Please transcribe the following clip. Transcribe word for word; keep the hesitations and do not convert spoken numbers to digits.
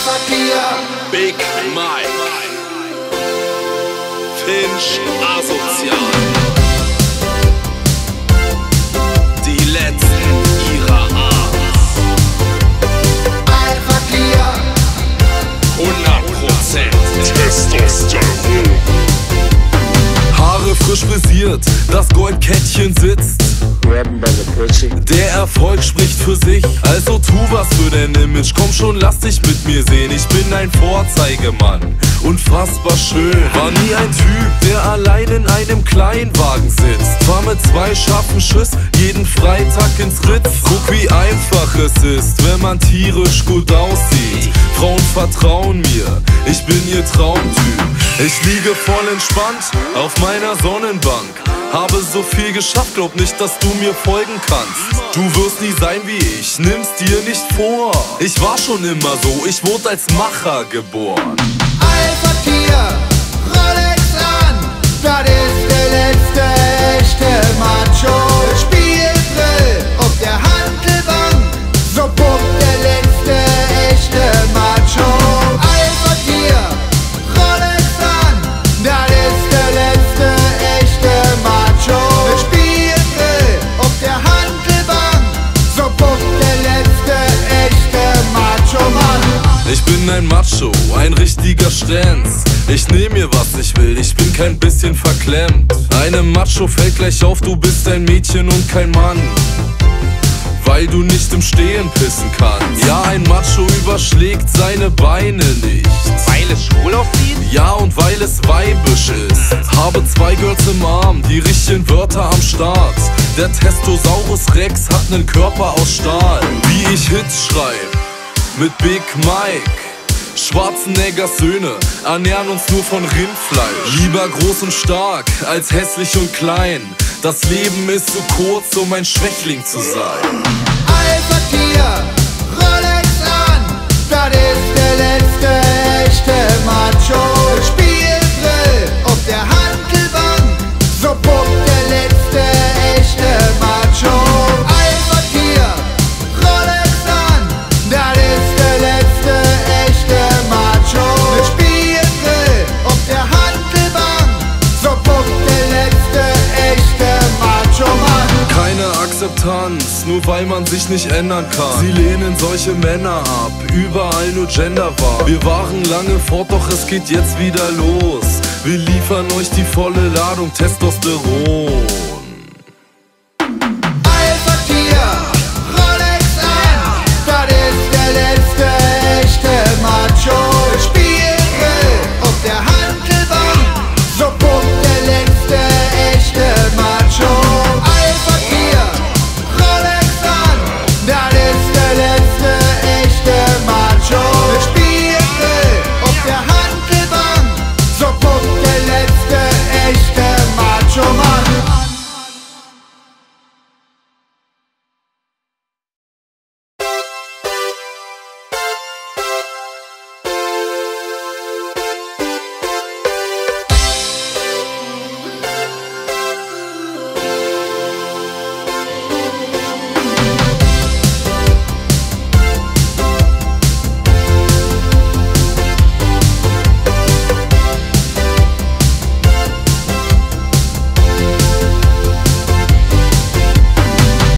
Big Mike, Finch asozial, die letzten ihrer Art. Alpha Clear, hundert Prozent Testosteron. Haare frisch frisiert, das Goldkettchen sitzt. Grabben by the pussy. Der Erfolg spricht für sich, also tu was für dein Image. Komm schon, lass dich mit mir sehen, ich bin ein Vorzeigemann. Unfassbar schön, war nie ein Typ, der allein in einem Kleinwagen sitzt. Fahr mit zwei scharfen Schiss jeden Freitag ins Ritz. Guck, wie einfach es ist, wenn man tierisch gut aussieht. Frauen vertrauen mir, ich bin ihr Traumtyp. Ich liege voll entspannt auf meiner Sonnenbank. Habe so viel geschafft, glaub nicht, dass du mir folgen kannst. Du wirst nie sein wie ich, nimm's dir nicht vor. Ich war schon immer so, ich wurde als Macher geboren. Alpha Tier, Rolex an, das ist der letzte echte Macho. Spielgrill auf der Handelbank, so pumpt der letzte echte Macho. Alpha Tier, Rolex an, das ist der letzte echte Macho. Spielgrill auf der Handelbank, so pumpt der letzte echte Macho Mann. Ich bin ein Macho, ein richtiger Stenz. Ich nehm mir was ich will, ich bin kein bisschen verklemmt. Einem Macho fällt gleich auf, du bist ein Mädchen und kein Mann, weil du nicht im Stehen pissen kannst. Ja, ein Macho überschlägt seine Beine nicht, weil es schwul aussieht? ja, und weil es weibisch ist. Habe zwei Girls im Arm, die richtigen Wörter am Start. Der Testosaurus Rex hat nen Körper aus Stahl. Wie ich Hits schreib mit Big Mike. Schwarzeneggers Söhne ernähren uns nur von Rindfleisch. Lieber groß und stark als hässlich und klein. Das Leben ist zu kurz, um ein Schwächling zu sein. Alpha Tier, Rolex an, das ist der letzte echte Macho. Spielgrill auf der Handelbank, so pumpt der letzte echte Macho. Alpha Tier, Rolex an, das ist der letzte echte Macho. Spielgrill auf der Handelbank, so pumpt der letzte echte Macho Mann. Keine Akzeptanz, nur weil man sich nicht ändern kann. Sie lehnen solche Männer ab, überall nur Gender war. Wir waren lange fort, doch es geht jetzt wieder los. Wir liefern euch die volle Ladung Testosteron.